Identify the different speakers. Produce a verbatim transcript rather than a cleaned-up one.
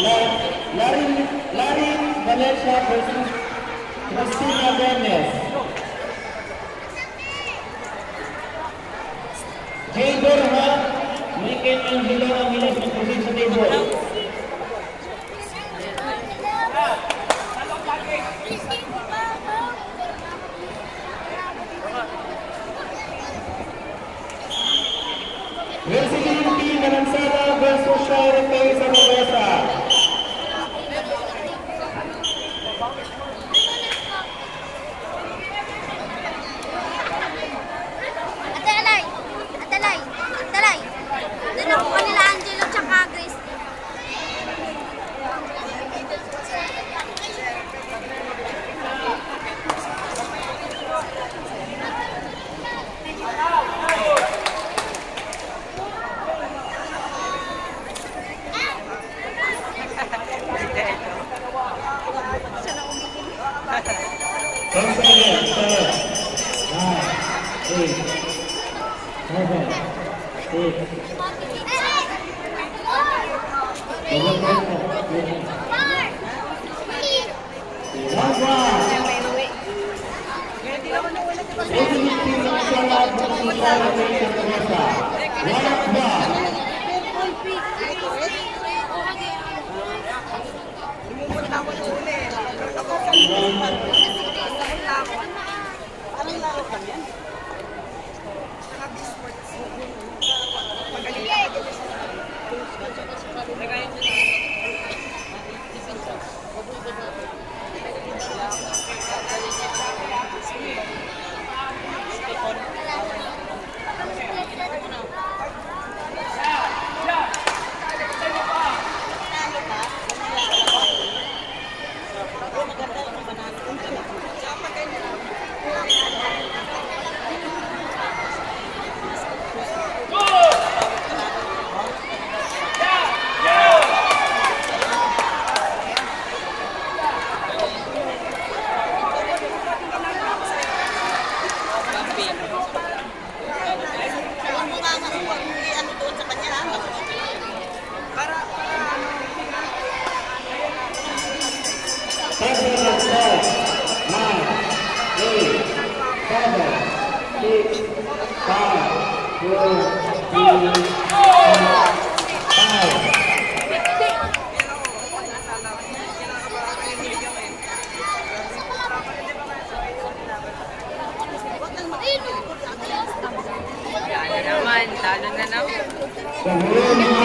Speaker 1: Larry, Larry Valencia versus Cristina Gomez. Jay Dorha, Michael Angelo ang hilas ng proceed sa table. Resident Team Manansala versus Sharon Tay Zaragoza.
Speaker 2: Atalay! Atalay! Atalay! Doon ako kanila Angelo tsaka Grace.
Speaker 1: ten seconds, seven, nine, eight, seven, six, last one. Resident Team Manansala versus Sharon Tay Zaragoza. Last one.
Speaker 3: Parang laro kami yan. Happy sports. Magaling ako.
Speaker 4: Yan na naman, talo na naman.
Speaker 1: Sa huli